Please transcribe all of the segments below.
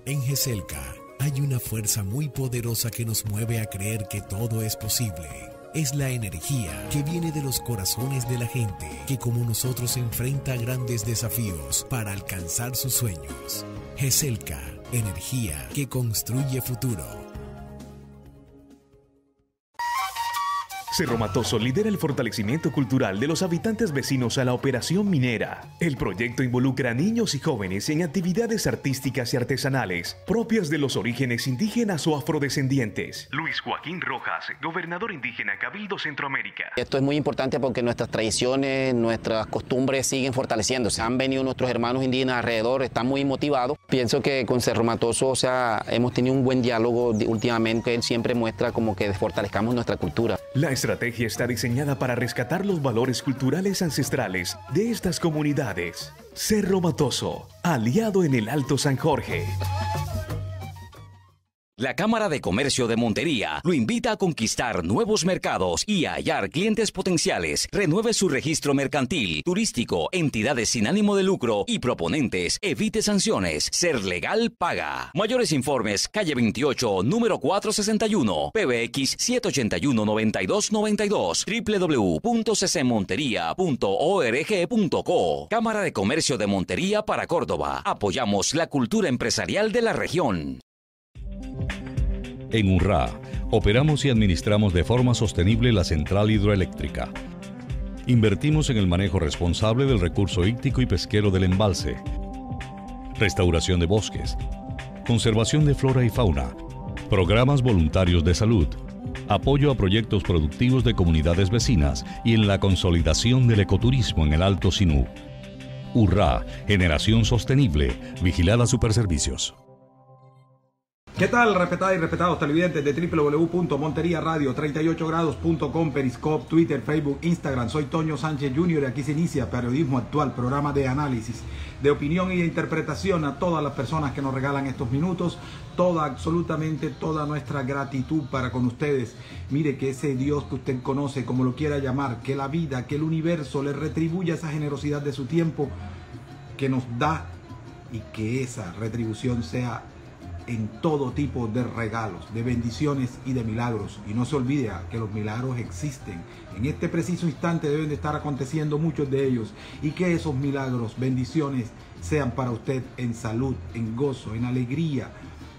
En GESELCA hay una fuerza muy poderosa que nos mueve a creer que todo es posible. Es la energía que viene de los corazones de la gente que como nosotros enfrenta grandes desafíos para alcanzar sus sueños. GESELCA, energía que construye futuro. Cerro Matoso lidera el fortalecimiento cultural de los habitantes vecinos a la operación minera. El proyecto involucra a niños y jóvenes en actividades artísticas y artesanales propias de los orígenes indígenas o afrodescendientes. Luis Joaquín Rojas, gobernador indígena Cabildo Centroamérica. Esto es muy importante porque nuestras tradiciones, nuestras costumbres siguen fortaleciéndose. Han venido nuestros hermanos indígenas alrededor, están muy motivados. Pienso que con Cerro Matoso, hemos tenido un buen diálogo últimamente. Él siempre muestra como que fortalezcamos nuestra cultura. La estrategia está diseñada para rescatar los valores culturales ancestrales de estas comunidades. Cerro Matoso, aliado en el Alto San Jorge. La Cámara de Comercio de Montería lo invita a conquistar nuevos mercados y a hallar clientes potenciales. Renueve su registro mercantil, turístico, entidades sin ánimo de lucro y proponentes. Evite sanciones. Ser legal paga. Mayores informes, calle 28, número 461, PBX 781-9292, www.ccmontería.org.co. Cámara de Comercio de Montería para Córdoba. Apoyamos la cultura empresarial de la región. En UNRA, operamos y administramos de forma sostenible la central hidroeléctrica. Invertimos en el manejo responsable del recurso íctico y pesquero del embalse, restauración de bosques, conservación de flora y fauna, programas voluntarios de salud, apoyo a proyectos productivos de comunidades vecinas y en la consolidación del ecoturismo en el Alto Sinú. URRA, generación sostenible, vigilada Superservicios. ¿Qué tal, respetadas y respetados televidentes de www.monteriaradio38grados.com, Periscope, Twitter, Facebook, Instagram? Soy Toño Sánchez Jr. y aquí se inicia Periodismo Actual, programa de análisis, de opinión y de interpretación. A todas las personas que nos regalan estos minutos, absolutamente toda nuestra gratitud para con ustedes. Mire, que ese Dios que usted conoce, como lo quiera llamar, que la vida, que el universo le retribuya esa generosidad de su tiempo que nos da, y que esa retribución sea en todo tipo de regalos, de bendiciones y de milagros. Y no se olvide que los milagros existen. En este preciso instante deben de estar aconteciendo muchos de ellos, y que esos milagros, bendiciones, sean para usted en salud, en gozo, en alegría,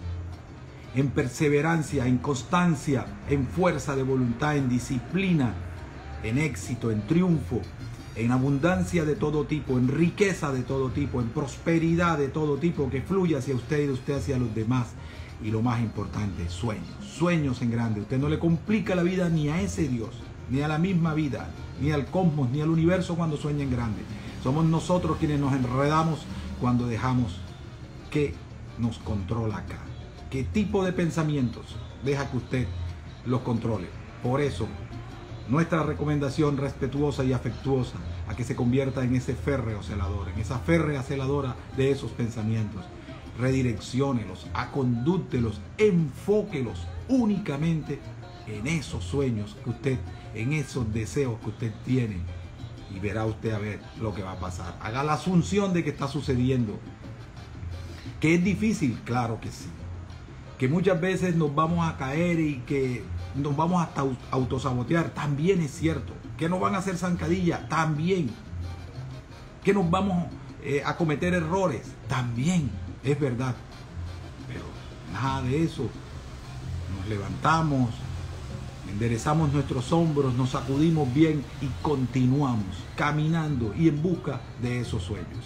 en perseverancia, en constancia, en fuerza de voluntad, en disciplina, en éxito, en triunfo, en abundancia de todo tipo, en riqueza de todo tipo, en prosperidad de todo tipo, que fluya hacia usted y de usted hacia los demás. Y lo más importante, sueños en grande. Usted no le complica la vida ni a ese Dios, ni a la misma vida, ni al cosmos, ni al universo cuando sueña en grande. Somos nosotros quienes nos enredamos cuando dejamos que nos controla acá. ¿Qué tipo de pensamientos deja que usted los controle? Por eso, nuestra recomendación respetuosa y afectuosa a que se convierta en ese férreo celador, en esa férrea celadora de esos pensamientos. Redirecciónelos, acondúctelos, enfóquelos únicamente en esos sueños que usted, en esos deseos que usted tiene, y verá usted a ver lo que va a pasar. Haga la asunción de que está sucediendo. ¿Que es difícil? Claro que sí. Que muchas veces nos vamos a caer y que nos vamos hasta autosabotear, también es cierto. Que nos van a hacer zancadilla, también. Que nos vamos a cometer errores, también es verdad. Pero nada de eso. Nos levantamos, enderezamos nuestros hombros, nos sacudimos bien y continuamos caminando y en busca de esos sueños.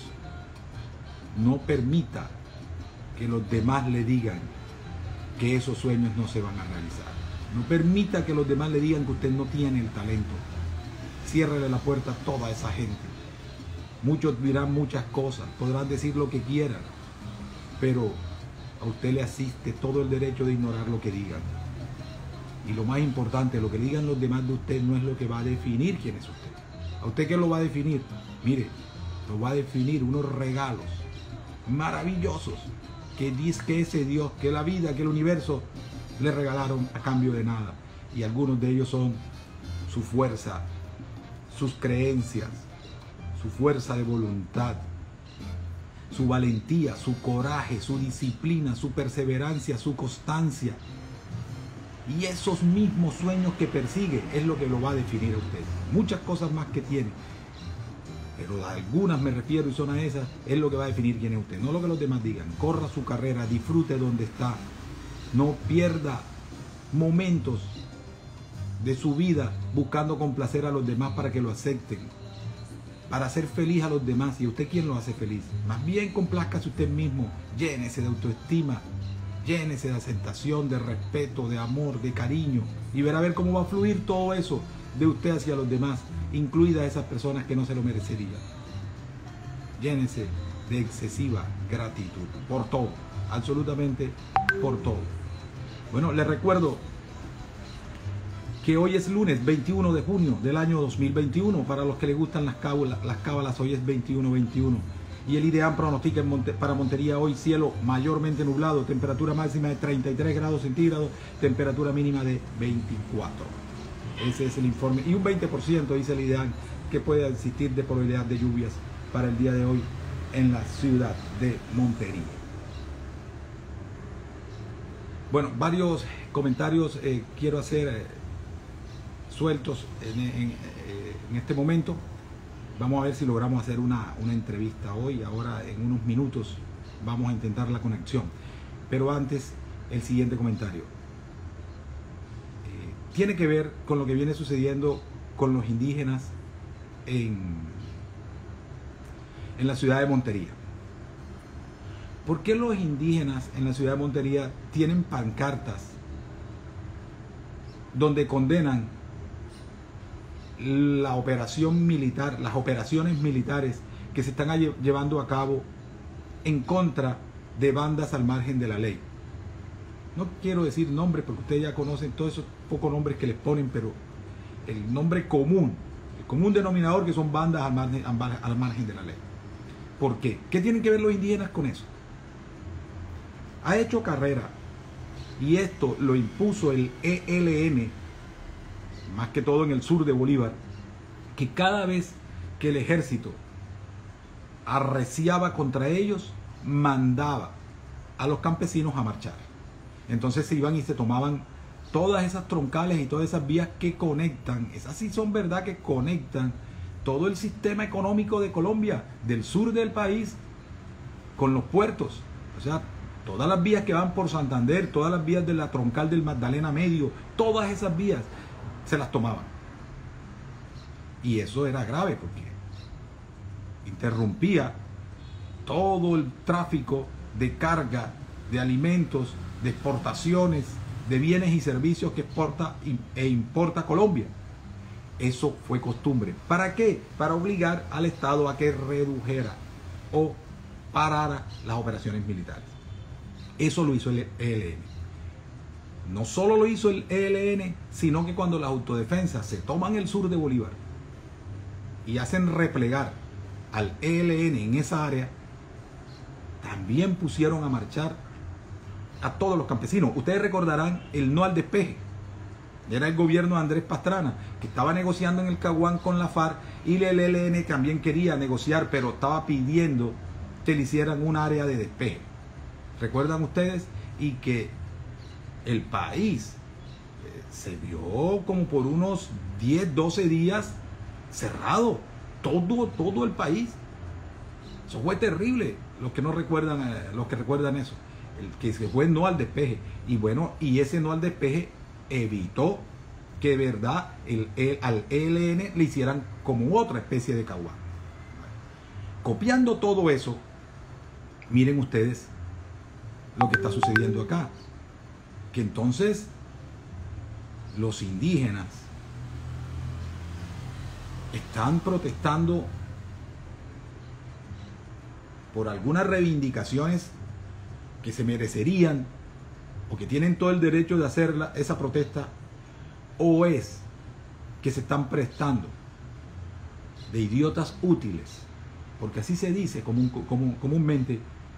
No permita que los demás le digan que esos sueños no se van a realizar. No permita que los demás le digan que usted no tiene el talento. Ciérrele la puerta a toda esa gente. Muchos dirán muchas cosas, podrán decir lo que quieran, pero a usted le asiste todo el derecho de ignorar lo que digan. Y lo más importante, lo que digan los demás de usted no es lo que va a definir quién es usted. ¿A usted qué lo va a definir? Mire, lo va a definir unos regalos maravillosos que dice que ese Dios, que la vida, que el universo le regalaron a cambio de nada. Y algunos de ellos son su fuerza, sus creencias, su fuerza de voluntad, su valentía, su coraje, su disciplina, su perseverancia, su constancia. Y esos mismos sueños que persigue es lo que lo va a definir a usted. Muchas cosas más que tiene, pero a algunas me refiero y son a esas, es lo que va a definir quién es usted. No lo que los demás digan. Corra su carrera, disfrute donde está. No pierda momentos de su vida buscando complacer a los demás para que lo acepten, para hacer feliz a los demás. ¿Y usted quién lo hace feliz? Más bien complázcase usted mismo, llénese de autoestima, llénese de aceptación, de respeto, de amor, de cariño, y verá a ver cómo va a fluir todo eso de usted hacia los demás, incluidas esas personas que no se lo merecerían. Llénese de excesiva gratitud por todo, absolutamente por todo. Bueno, les recuerdo que hoy es lunes 21 de junio del año 2021. Para los que les gustan las cábalas, hoy es 21-21. Y el IDEAM pronostica para Montería hoy cielo mayormente nublado, temperatura máxima de 33 grados centígrados, temperatura mínima de 24. Ese es el informe. Y un 20% dice el IDEAM que puede existir de probabilidad de lluvias para el día de hoy en la ciudad de Montería. Bueno, varios comentarios quiero hacer sueltos en este momento. Vamos a ver si logramos hacer una entrevista hoy. Ahora en unos minutos vamos a intentar la conexión. Pero antes, el siguiente comentario. Tiene que ver con lo que viene sucediendo con los indígenas en la ciudad de Montería. ¿Por qué los indígenas en la ciudad de Montería tienen pancartas donde condenan la operación militar, las operaciones militares que se están llevando a cabo en contra de bandas al margen de la ley? No quiero decir nombres porque ustedes ya conocen todos esos pocos nombres que les ponen, pero el nombre común, el común denominador, que son bandas al margen de la ley. ¿Por qué? ¿Qué tienen que ver los indígenas con eso? Ha hecho carrera, y esto lo impuso el ELN, más que todo en el sur de Bolívar, que cada vez que el ejército arreciaba contra ellos, mandaba a los campesinos a marchar. Entonces se iban y se tomaban todas esas troncales y todas esas vías que conectan, esas sí son verdad que conectan todo el sistema económico de Colombia, del sur del país, con los puertos. O sea, todas las vías que van por Santander, todas las vías de la troncal del Magdalena Medio, todas esas vías se las tomaban. Y eso era grave porque interrumpía todo el tráfico de carga, de alimentos, de exportaciones, de bienes y servicios que exporta e importa Colombia. Eso fue costumbre. ¿Para qué? Para obligar al Estado a que redujera o parara las operaciones militares. Eso lo hizo el ELN. No solo lo hizo el ELN, sino que cuando las autodefensas se toman el sur de Bolívar y hacen replegar al ELN en esa área, también pusieron a marchar a todos los campesinos. Ustedes recordarán el no al despeje. Era el gobierno de Andrés Pastrana, que estaba negociando en el Caguán con la FARC, y el ELN también quería negociar, pero estaba pidiendo que le hicieran un área de despeje. ¿Recuerdan ustedes? Y que el país se vio como por unos 10, 12 días cerrado, todo el país. Eso fue terrible. Los que no recuerdan, los que recuerdan eso, el que se fue no al despeje. Y bueno, y ese no al despeje evitó que de verdad al ELN le hicieran como otra especie de Caguán. Copiando todo eso, miren ustedes lo que está sucediendo acá, que entonces los indígenas están protestando por algunas reivindicaciones que se merecerían o que tienen todo el derecho de hacer esa protesta, o es que se están prestando de idiotas útiles, porque así se dice comúnmente,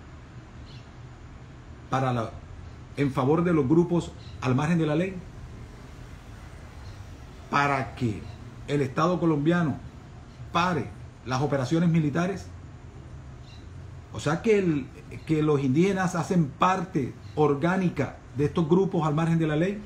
en favor de los grupos al margen de la ley, para que el Estado colombiano pare las operaciones militares. O sea que los indígenas hacen parte orgánica de estos grupos al margen de la ley.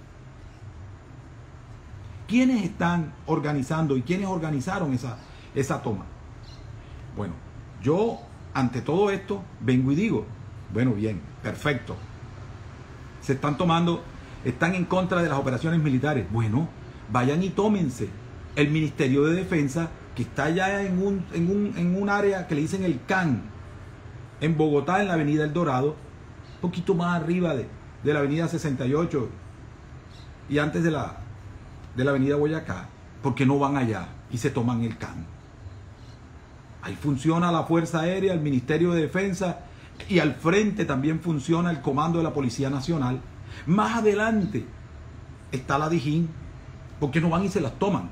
¿Quiénes están organizando y quiénes organizaron esa toma? Bueno, yo ante todo esto vengo y digo, bueno, bien, perfecto. Se están tomando, están en contra de las operaciones militares. Bueno, vayan y tómense el Ministerio de Defensa, que está ya en un área que le dicen el CAN, en Bogotá, en la avenida El Dorado, un poquito más arriba de la avenida 68 y antes de la avenida Boyacá. ¿Por qué no van allá y se toman el CAN? Ahí funciona la Fuerza Aérea, el Ministerio de Defensa, y al frente también funciona el Comando de la Policía Nacional. Más adelante está la Dijín. ¿Por qué no van y se las toman?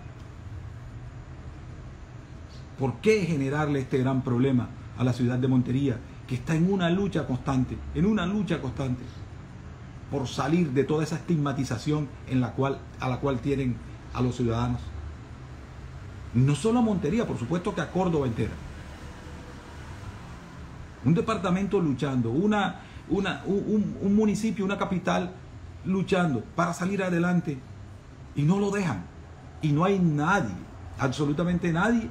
¿Por qué generarle este gran problema a la ciudad de Montería, que está en una lucha constante, por salir de toda esa estigmatización a la cual tienen a los ciudadanos? No solo a Montería, por supuesto que a Córdoba entera. Un departamento luchando, un municipio, una capital luchando para salir adelante, y no lo dejan. Y no hay nadie, absolutamente nadie,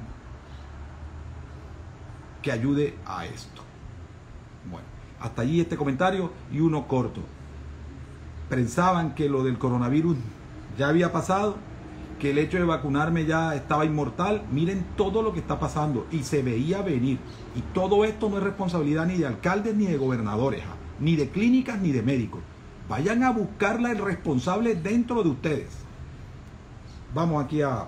que ayude a esto. Bueno, hasta allí este comentario y uno corto. Pensaban que lo del coronavirus ya había pasado, que el hecho de vacunarme ya estaba inmortal. Miren todo lo que está pasando y se veía venir. Y todo esto no es responsabilidad ni de alcaldes ni de gobernadores, ni de clínicas ni de médicos. Vayan a buscarla el responsable dentro de ustedes. Vamos aquí a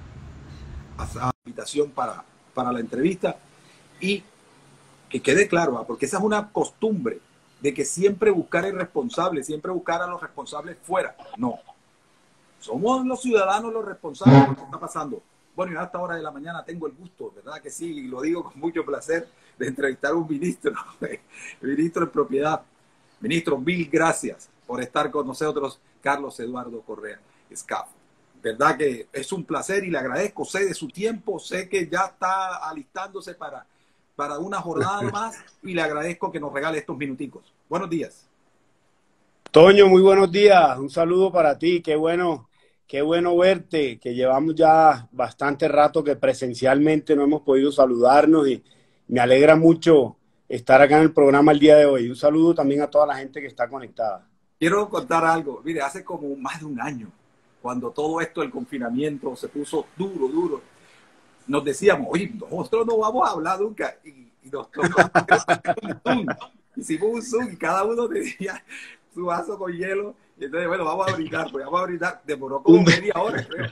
la invitación para la entrevista, y que quede claro, porque esa es una costumbre de que siempre buscar el responsable, siempre buscar a los responsables fuera. No. Somos los ciudadanos los responsables de lo que está pasando. Bueno, y a esta hora de la mañana tengo el gusto, ¿verdad que sí? Y lo digo con mucho placer, de entrevistar a un ministro, ministro de Propiedad. Ministro, mil gracias por estar con nosotros, Carlos Eduardo Correa Scafo. Verdad que es un placer y le agradezco, sé de su tiempo, sé que ya está alistándose para una jornada más, y le agradezco que nos regale estos minuticos. Buenos días. Toño, muy buenos días, un saludo para ti, qué bueno verte, que llevamos ya bastante rato que presencialmente no hemos podido saludarnos, y me alegra mucho estar acá en el programa el día de hoy. Un saludo también a toda la gente que está conectada. Quiero contar algo. Mire, hace como más de un año, cuando todo esto del confinamiento se puso duro, nos decíamos, oye, nosotros no vamos a hablar nunca. Y nos tocó un Zoom. Hicimos un Zoom y cada uno tenía su vaso con hielo. Y entonces, bueno, vamos a brindar. Demoró como media hora, creo.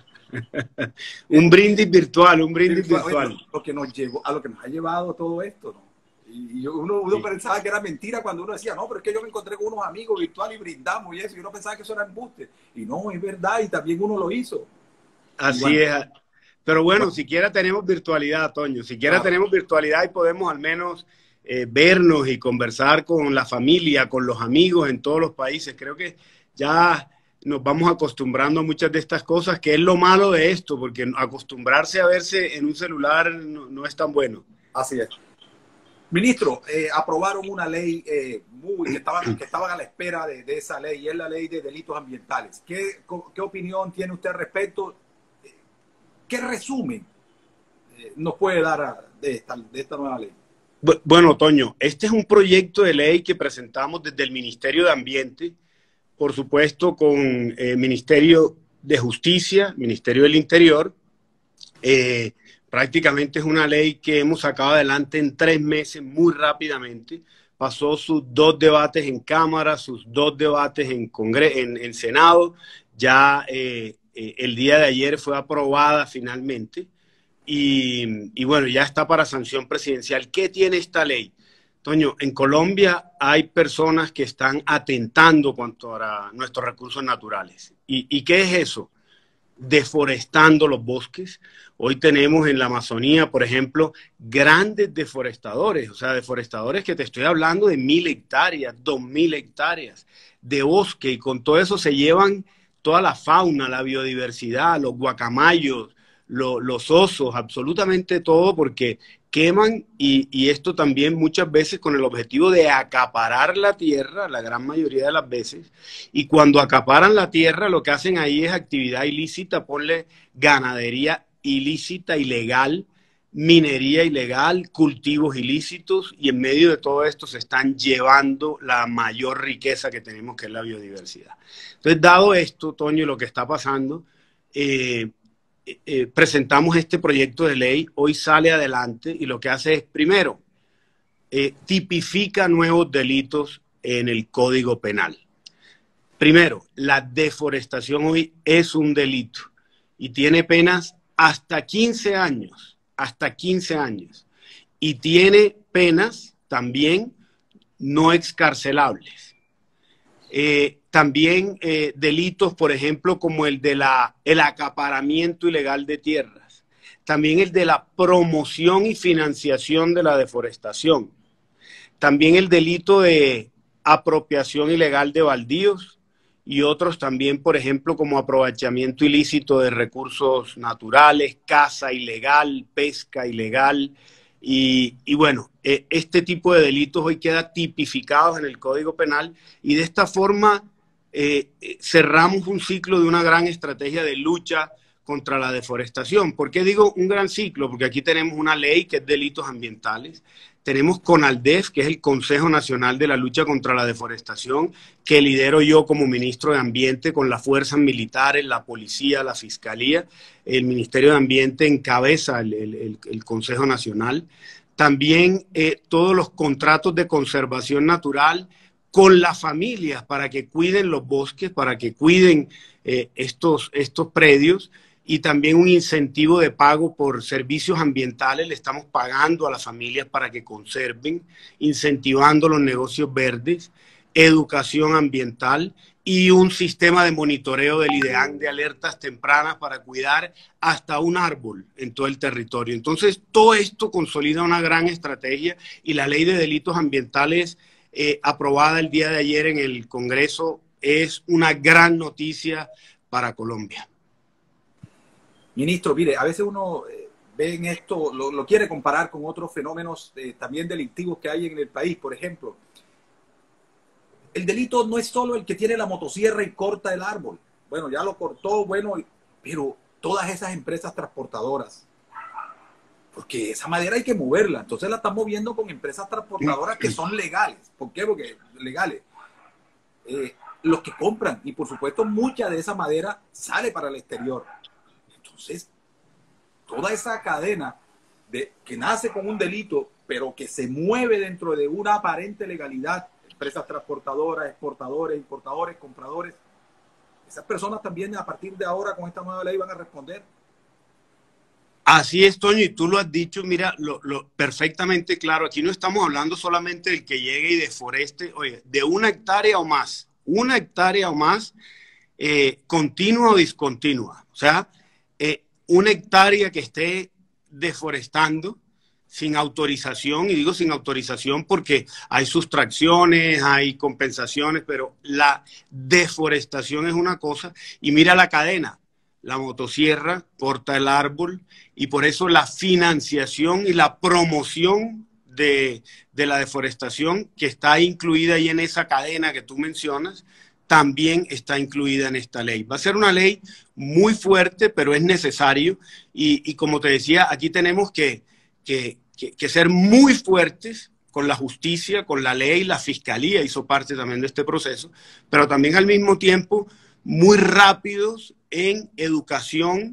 Un brindis virtual. Lo que nos ha llevado todo esto, ¿no? Y uno sí, pensaba que era mentira cuando uno decía, no, pero es que yo me encontré con unos amigos virtuales y brindamos y eso. Y uno pensaba que eso era embuste. Y no, es verdad, y también uno lo hizo. Así bueno, es. Pero bueno, siquiera tenemos virtualidad, Toño. Siquiera tenemos virtualidad y podemos al menos vernos y conversar con la familia, con los amigos en todos los países. Creo que ya nos vamos acostumbrando a muchas de estas cosas, que es lo malo de esto, porque acostumbrarse a verse en un celular no es tan bueno. Así es. Ministro, aprobaron una ley que estaban a la espera de esa ley, y es la ley de delitos ambientales. ¿Qué opinión tiene usted al respecto? ¿Qué resumen nos puede dar de esta nueva ley? Bueno, Toño, este es un proyecto de ley que presentamos desde el Ministerio de Ambiente, por supuesto con Ministerio de Justicia, Ministerio del Interior. Prácticamente es una ley que hemos sacado adelante en 3 meses, muy rápidamente. Pasó sus 2 debates en Cámara, sus 2 debates en Senado. Ya el día de ayer fue aprobada finalmente. Y bueno, ya está para sanción presidencial. ¿Qué tiene esta ley? Toño, en Colombia hay personas que están atentando contra nuestros recursos naturales. ¿Y qué es eso? Deforestando los bosques. Hoy tenemos en la Amazonía, por ejemplo, grandes deforestadores, o sea, deforestadores que te estoy hablando de 1000 hectáreas, 2000 hectáreas de bosque, y con todo eso se llevan toda la fauna, la biodiversidad, los guacamayos, los osos, absolutamente todo, porque queman y esto también muchas veces con el objetivo de acaparar la tierra, la gran mayoría de las veces, y cuando acaparan la tierra lo que hacen ahí es actividad ilícita, ponle ganadería ilícita, ilegal, minería ilegal, cultivos ilícitos, y en medio de todo esto se están llevando la mayor riqueza que tenemos, que es la biodiversidad. Entonces, dado esto, Toño, lo que está pasando, presentamos este proyecto de ley, hoy sale adelante y lo que hace es, primero, tipifica nuevos delitos en el Código Penal. Primero, la deforestación hoy es un delito y tiene penas hasta 15 años, y tiene penas también no excarcelables. También delitos, por ejemplo, como el acaparamiento ilegal de tierras. También el de la promoción y financiación de la deforestación. También el delito de apropiación ilegal de baldíos y otros también, por ejemplo, como aprovechamiento ilícito de recursos naturales, caza ilegal, pesca ilegal. Y bueno, este tipo de delitos hoy queda tipificados en el Código Penal y de esta forma cerramos un ciclo de una gran estrategia de lucha contra la deforestación. ¿Por qué digo un gran ciclo? Porque aquí tenemos una ley que es delitos ambientales, tenemos CONALDEF, que es el Consejo Nacional de la Lucha contra la Deforestación, que lidero yo como ministro de Ambiente con las fuerzas militares, la policía, la fiscalía, el Ministerio de Ambiente encabeza el Consejo Nacional. También todos los contratos de conservación natural con las familias para que cuiden los bosques, para que cuiden estos predios, y también un incentivo de pago por servicios ambientales. Le estamos pagando a las familias para que conserven, incentivando los negocios verdes, educación ambiental y un sistema de monitoreo del IDEAN de alertas tempranas para cuidar hasta un árbol en todo el territorio. Entonces, todo esto consolida una gran estrategia y la ley de delitos ambientales aprobada el día de ayer en el Congreso es una gran noticia para Colombia. Ministro, mire, a veces uno ve en esto, lo quiere comparar con otros fenómenos también delictivos que hay en el país. Por ejemplo, el delito no es solo el que tiene la motosierra y corta el árbol. Bueno, ya lo cortó, bueno, pero todas esas empresas transportadoras, porque esa madera hay que moverla, entonces la están moviendo con empresas transportadoras que son legales. ¿Por qué? Porque legales. Los que compran, y por supuesto mucha de esa madera sale para el exterior. Entonces, toda esa cadena que nace con un delito, pero que se mueve dentro de una aparente legalidad, empresas transportadoras, exportadores, importadores, compradores, esas personas también a partir de ahora con esta nueva ley van a responder. Así es, Toño, y tú lo has dicho, mira, perfectamente claro. Aquí no estamos hablando solamente del que llegue y deforeste, oye, de 1 hectárea o más, 1 hectárea o más, continua o discontinua. O sea, 1 hectárea que esté deforestando sin autorización, y digo sin autorización porque hay sustracciones, hay compensaciones, pero la deforestación es una cosa, y mira la cadena, la motosierra corta el árbol, y por eso la financiación y la promoción de la deforestación que está incluida ahí en esa cadena que tú mencionas, también está incluida en esta ley. Va a ser una ley muy fuerte, pero es necesario. Y como te decía, aquí tenemos que ser muy fuertes con la justicia, con la ley. La fiscalía hizo parte también de este proceso, pero también al mismo tiempo muy rápidos en educación,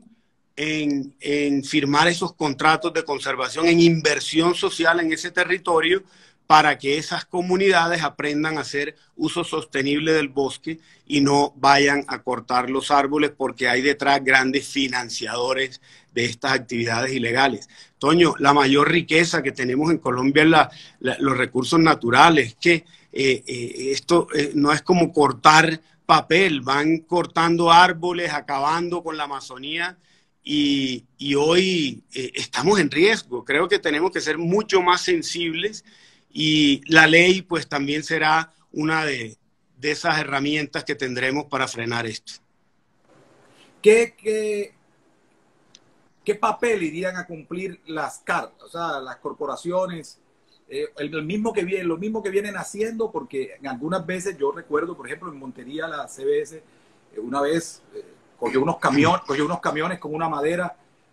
en firmar esos contratos de conservación, en inversión social en ese territorio, para que esas comunidades aprendan a hacer uso sostenible del bosque y no vayan a cortar los árboles, porque hay detrás grandes financiadores de estas actividades ilegales. Toño, la mayor riqueza que tenemos en Colombia es los recursos naturales, que esto no es como cortar papel, van cortando árboles, acabando con la Amazonía, y hoy estamos en riesgo. Creo que tenemos que ser mucho más sensibles. Y la ley pues también será una de esas herramientas que tendremos para frenar esto. ¿Qué ¿qué papel irían a cumplir las CAR, o sea, las corporaciones? Lo mismo que vienen haciendo, porque en algunas veces yo recuerdo, por ejemplo, en Montería la CBS una vez cogió unos camiones con una madera,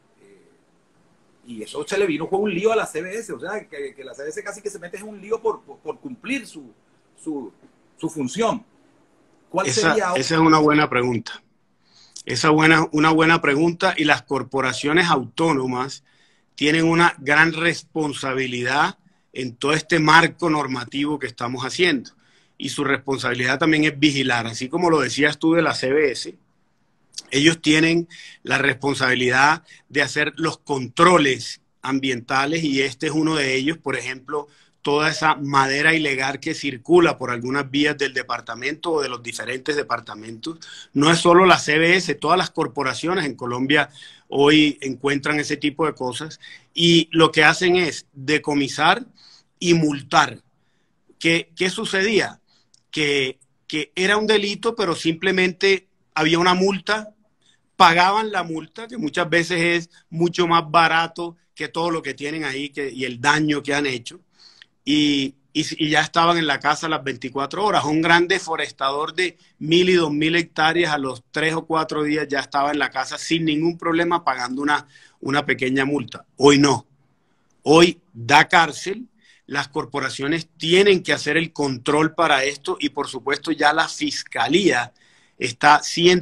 y eso se le vino con un lío a la CBS, o sea, que la CBS casi que se mete en un lío por cumplir su función. Esa es una buena pregunta. Una buena pregunta, y las corporaciones autónomas tienen una gran responsabilidad en todo este marco normativo que estamos haciendo. Y su responsabilidad también es vigilar, así como lo decías tú de la CBS. Ellos tienen la responsabilidad de hacer los controles ambientales, y este es uno de ellos. Por ejemplo, toda esa madera ilegal que circula por algunas vías del departamento o de los diferentes departamentos. No es solo la CBS, todas las corporaciones en Colombia hoy encuentran ese tipo de cosas, y lo que hacen es decomisar y multar. ¿Qué sucedía? Que era un delito, pero simplemente había una multa, pagaban la multa, que muchas veces es mucho más barato que todo lo que tienen ahí y el daño que han hecho, y ya estaban en la casa las 24 horas. Un gran deforestador de 1.000 y 2.000 hectáreas a los 3 o 4 días ya estaba en la casa sin ningún problema, pagando una pequeña multa. Hoy no. Hoy da cárcel. Las corporaciones tienen que hacer el control para esto, y por supuesto ya la fiscalía está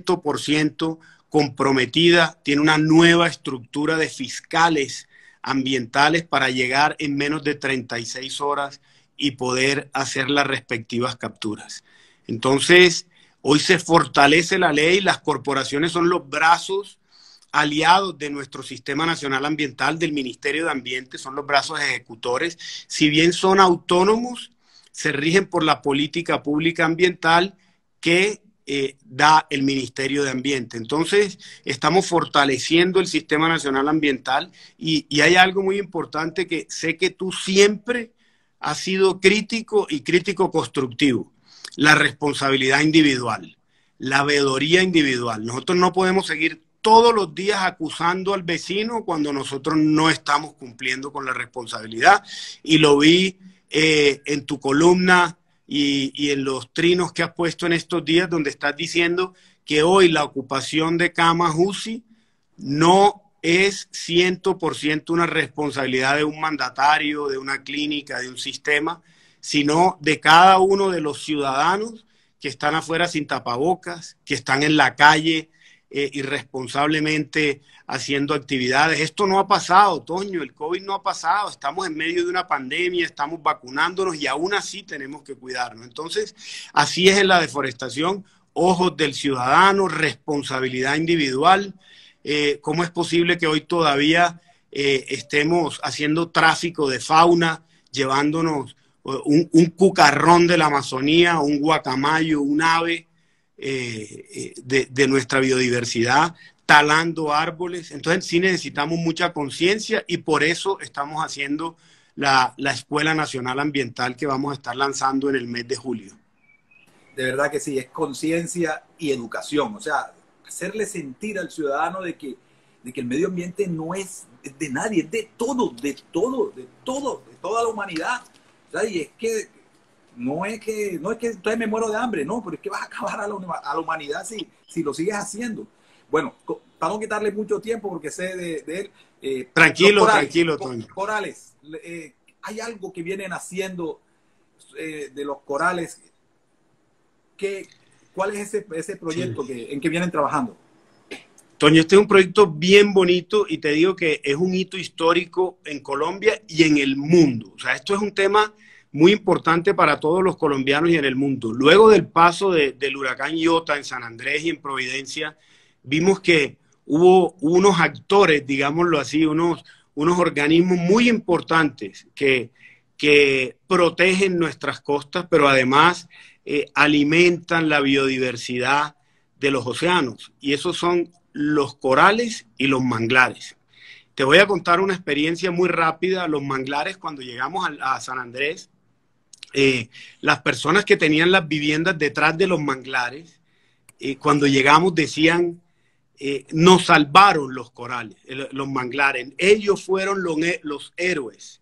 100% comprometida, tiene una nueva estructura de fiscales ambientales para llegar en menos de 36 horas y poder hacer las respectivas capturas. Entonces, hoy se fortalece la ley, las corporaciones son los brazos aliados de nuestro Sistema Nacional Ambiental, del Ministerio de Ambiente, son los brazos ejecutores. Si bien son autónomos, se rigen por la política pública ambiental que da el Ministerio de Ambiente. Entonces, estamos fortaleciendo el Sistema Nacional Ambiental, y hay algo muy importante que sé que tú siempre has sido crítico, y crítico constructivo: la responsabilidad individual, la veeduría individual. Nosotros no podemos seguir todos los días acusando al vecino cuando nosotros no estamos cumpliendo con la responsabilidad, y lo vi en tu columna y en los trinos que has puesto en estos días, donde estás diciendo que hoy la ocupación de camas UCI no es 100% una responsabilidad de un mandatario, de una clínica, de un sistema, sino de cada uno de los ciudadanos que están afuera sin tapabocas, que están en la calle irresponsablemente haciendo actividades. Esto no ha pasado, Toño, el COVID no ha pasado, estamos en medio de una pandemia, estamos vacunándonos, y aún así tenemos que cuidarnos. Entonces, así es en la deforestación: ojos del ciudadano, responsabilidad individual. ¿Cómo es posible que hoy todavía estemos haciendo tráfico de fauna, llevándonos un cucarrón de la Amazonía, un guacamayo, un ave de nuestra biodiversidad, talando árboles? Entonces sí necesitamos mucha conciencia, y por eso estamos haciendo la Escuela Nacional Ambiental, que vamos a estar lanzando en el mes de julio. De verdad que sí, es conciencia y educación, o sea, hacerle sentir al ciudadano de que el medio ambiente no es de nadie, es de toda la humanidad. O sea, y es que no es que entonces me muero de hambre, no, pero es que vas a acabar a la humanidad si lo sigues haciendo. Bueno, para no quitarle mucho tiempo, porque sé de él. Tranquilo, Toño. Corales, hay algo que vienen haciendo de los corales. ¿Cuál es ese proyecto en que vienen trabajando? Toño, este es un proyecto bien bonito, y te digo que es un hito histórico en Colombia y en el mundo. O sea, esto es un tema muy importante para todos los colombianos y en el mundo. Luego del paso del huracán Iota en San Andrés y en Providencia, vimos que hubo unos actores, digámoslo así, unos organismos muy importantes que protegen nuestras costas, pero además alimentan la biodiversidad de los océanos, y esos son los corales y los manglares. Te voy a contar una experiencia muy rápida. Los manglares, cuando llegamos a San Andrés, las personas que tenían las viviendas detrás de los manglares, cuando llegamos decían: nos salvaron los corales, los manglares. Ellos fueron los héroes,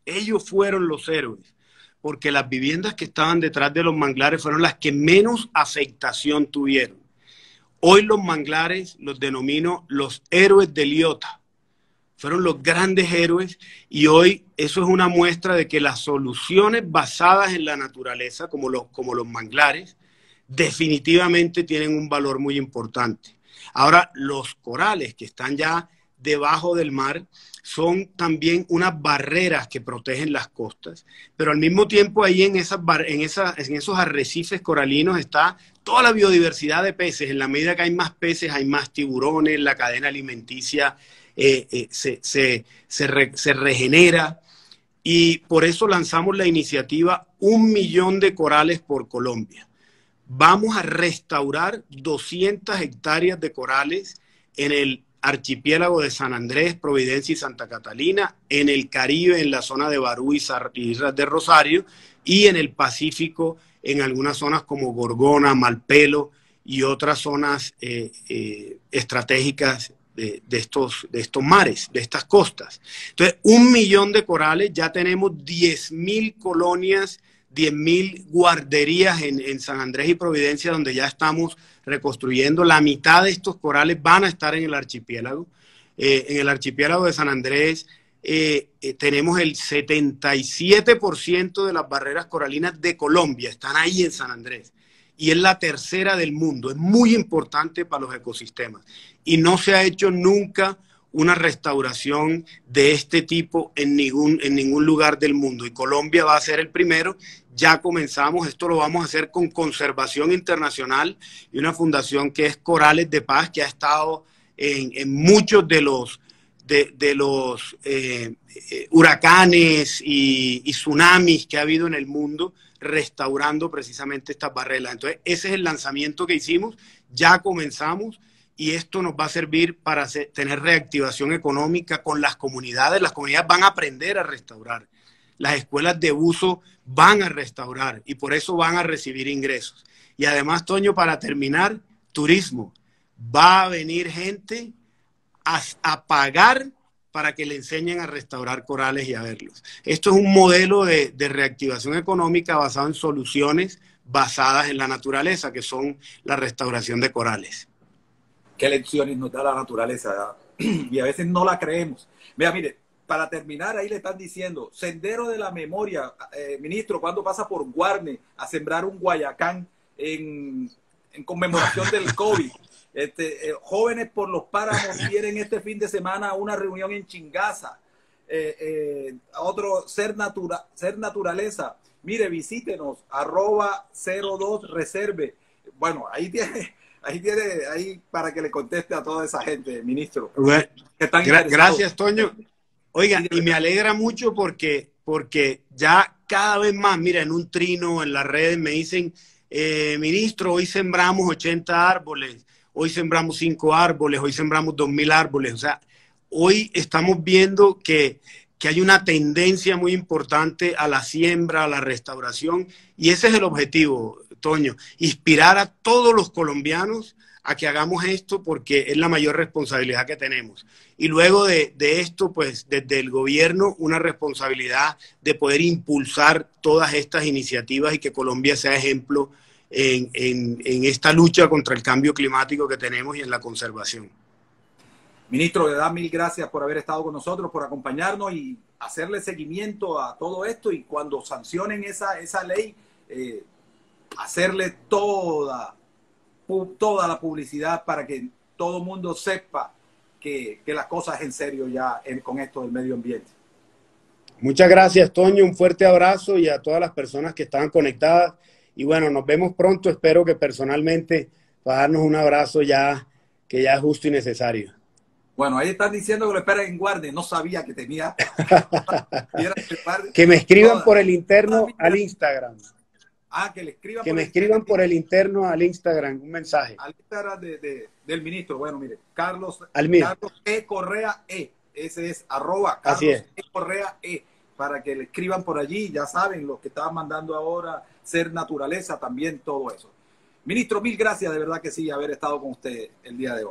porque las viviendas que estaban detrás de los manglares fueron las que menos afectación tuvieron. Hoy los manglares los denomino los héroes del Iota. Fueron los grandes héroes, y hoy eso es una muestra de que las soluciones basadas en la naturaleza, como los manglares, definitivamente tienen un valor muy importante. Ahora, los corales que están ya debajo del mar son también unas barreras que protegen las costas, pero al mismo tiempo ahí en esos arrecifes coralinos está toda la biodiversidad de peces. En la medida que hay más peces, hay más tiburones, la cadena alimenticia se regenera, y por eso lanzamos la iniciativa 1 millón de corales por Colombia. Vamos a restaurar 200 hectáreas de corales en el archipiélago de San Andrés, Providencia y Santa Catalina, en el Caribe, en la zona de Barú y Islas de Rosario, y en el Pacífico, en algunas zonas como Gorgona, Malpelo y otras zonas estratégicas de estos mares, de estas costas. Entonces, 1 millón de corales, ya tenemos 10.000 colonias, 10.000 guarderías en San Andrés y Providencia, donde ya estamos reconstruyendo. La mitad de estos corales van a estar en el archipiélago. En el archipiélago de San Andrés tenemos el 77% de las barreras coralinas de Colombia, están ahí en San Andrés. Y es la tercera del mundo. Es muy importante para los ecosistemas. Y no se ha hecho nunca una restauración de este tipo en ningún lugar del mundo. Y Colombia va a ser el primero. Ya comenzamos, esto lo vamos a hacer con Conservación Internacional y una fundación que es Corales de Paz, que ha estado en muchos de los huracanes y tsunamis que ha habido en el mundo, restaurando precisamente estas barreras. Entonces, ese es el lanzamiento que hicimos, ya comenzamos, y esto nos va a servir para tener reactivación económica con las comunidades. Las comunidades van a aprender a restaurar. Las escuelas de buzo van a restaurar y por eso van a recibir ingresos. Y además, Toño, para terminar, turismo. Va a venir gente a pagar para que le enseñen a restaurar corales y a verlos. Esto es un modelo de reactivación económica basado en soluciones basadas en la naturaleza, que son la restauración de corales. Qué lecciones nos da la naturaleza, y a veces no la creemos. Mire, para terminar, ahí le están diciendo, Sendero de la Memoria, ministro, ¿cuándo pasa por Guarne a sembrar un guayacán en conmemoración del COVID? Jóvenes por los Páramos quieren este fin de semana una reunión en Chingaza. Otro, ser naturaleza. Mire, visítenos, @02reserve. Bueno, ahí tiene para que le conteste a toda esa gente, ministro. Bueno, gracias, Toño. Oigan, y me alegra mucho porque ya cada vez más, mira, en un trino, en las redes me dicen, ministro, hoy sembramos 80 árboles, hoy sembramos 5 árboles, hoy sembramos 2.000 árboles. O sea, hoy estamos viendo que hay una tendencia muy importante a la siembra, a la restauración, y ese es el objetivo, Toño, inspirar a todos los colombianos a que hagamos esto, porque es la mayor responsabilidad que tenemos. Y luego de esto, pues desde el gobierno, una responsabilidad de poder impulsar todas estas iniciativas y que Colombia sea ejemplo en esta lucha contra el cambio climático que tenemos y en la conservación. Ministro, le da 1000 gracias por haber estado con nosotros, por acompañarnos y hacerle seguimiento a todo esto, y cuando sancionen esa ley, hacerle toda la publicidad para que todo el mundo sepa que las cosas es en serio ya con esto del medio ambiente. Muchas gracias, Toño, un fuerte abrazo, y a todas las personas que estaban conectadas, y bueno, nos vemos pronto. Espero que personalmente para darnos un abrazo que ya es justo y necesario. Bueno, ahí están diciendo que lo esperan en Guardia. No sabía que tenía. Que me escriban por el interno al Instagram. Que le escriban. Que me escriban por el interno al Instagram, un mensaje. Al Instagram del ministro. Bueno, mire, Carlos E. Correa E. Ese es @ Carlos E. Correa E. Para que le escriban por allí. Ya saben, los que estaban mandando ahora, ser naturaleza, también todo eso. Ministro, 1000 gracias, de verdad que sí, haber estado con usted el día de hoy.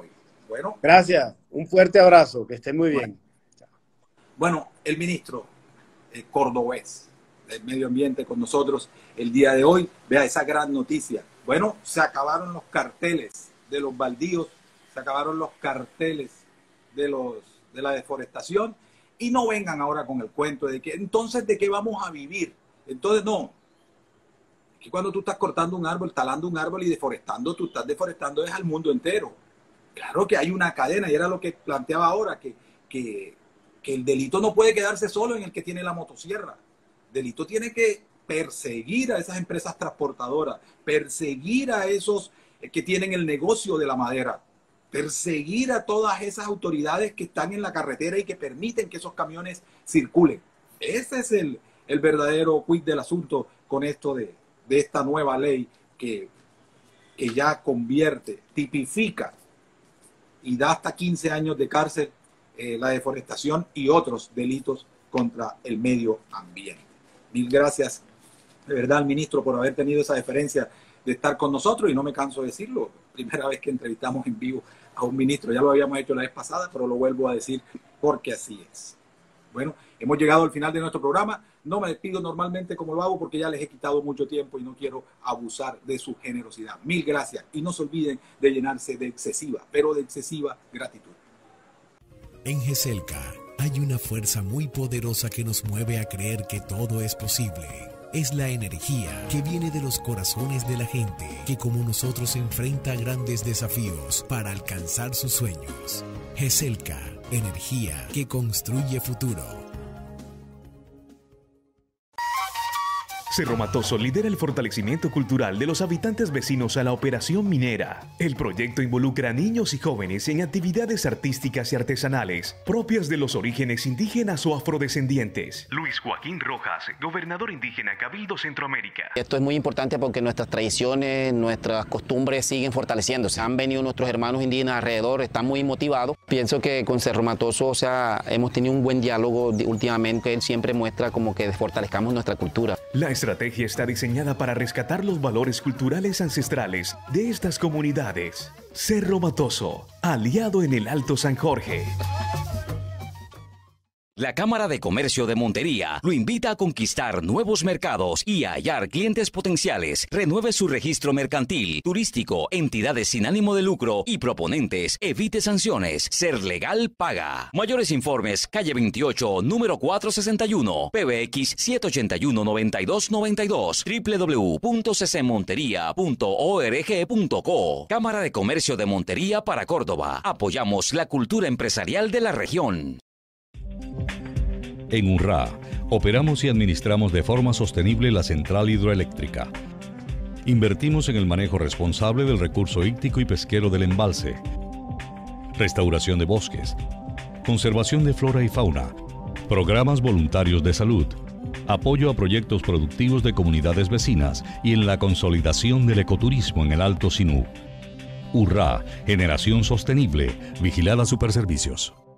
Bueno. Gracias. Un fuerte abrazo. Que estén muy bien. Bueno, el ministro cordobés del Medio Ambiente con nosotros el día de hoy. Vea esa gran noticia. Bueno, se acabaron los carteles de los baldíos, se acabaron los carteles de la deforestación, y no vengan ahora con el cuento de que entonces de qué vamos a vivir. Entonces no, es que cuando tú estás cortando un árbol, talando un árbol y deforestando, tú estás deforestando es al mundo entero. Claro que hay una cadena, y era lo que planteaba ahora, que el delito no puede quedarse solo en el que tiene la motosierra. El delito tiene que perseguir a esas empresas transportadoras, perseguir a esos que tienen el negocio de la madera, perseguir a todas esas autoridades que están en la carretera y que permiten que esos camiones circulen. Ese es el verdadero quid del asunto con esto de esta nueva ley que ya convierte, tipifica y da hasta 15 años de cárcel la deforestación y otros delitos contra el medio ambiente. Mil gracias de verdad al ministro por haber tenido esa deferencia de estar con nosotros, y no me canso de decirlo, primera vez que entrevistamos en vivo a un ministro. Ya lo habíamos hecho la vez pasada, pero lo vuelvo a decir porque así es. Bueno, hemos llegado al final de nuestro programa. No me despido normalmente como lo hago porque ya les he quitado mucho tiempo y no quiero abusar de su generosidad. Mil gracias, y no se olviden de llenarse de excesiva, pero de excesiva gratitud. En GESELCA hay una fuerza muy poderosa que nos mueve a creer que todo es posible. Es la energía que viene de los corazones de la gente que como nosotros enfrenta grandes desafíos para alcanzar sus sueños. GESELCA, energía que construye futuro. Cerro Matoso lidera el fortalecimiento cultural de los habitantes vecinos a la operación minera. El proyecto involucra a niños y jóvenes en actividades artísticas y artesanales propias de los orígenes indígenas o afrodescendientes. Luis Joaquín Rojas, gobernador indígena Cabildo Centroamérica. Esto es muy importante porque nuestras tradiciones, nuestras costumbres siguen fortaleciéndose. Han venido nuestros hermanos indígenas alrededor, están muy motivados. Pienso que con Cerro Matoso, hemos tenido un buen diálogo últimamente. Él siempre muestra como que fortalezcamos nuestra cultura. La estrategia está diseñada para rescatar los valores culturales ancestrales de estas comunidades. Cerro Matoso, aliado en el Alto San Jorge. La Cámara de Comercio de Montería lo invita a conquistar nuevos mercados y a hallar clientes potenciales. Renueve su registro mercantil, turístico, entidades sin ánimo de lucro y proponentes. Evite sanciones. Ser legal paga. Mayores informes, calle 28, número 461, PBX 781-9292, www.ccmonteria.org.co. Cámara de Comercio de Montería para Córdoba. Apoyamos la cultura empresarial de la región. En UNRA, operamos y administramos de forma sostenible la central hidroeléctrica. Invertimos en el manejo responsable del recurso hídrico y pesquero del embalse, restauración de bosques, conservación de flora y fauna, programas voluntarios de salud, apoyo a proyectos productivos de comunidades vecinas y en la consolidación del ecoturismo en el Alto Sinú. URRA, generación sostenible, vigilada Superservicios.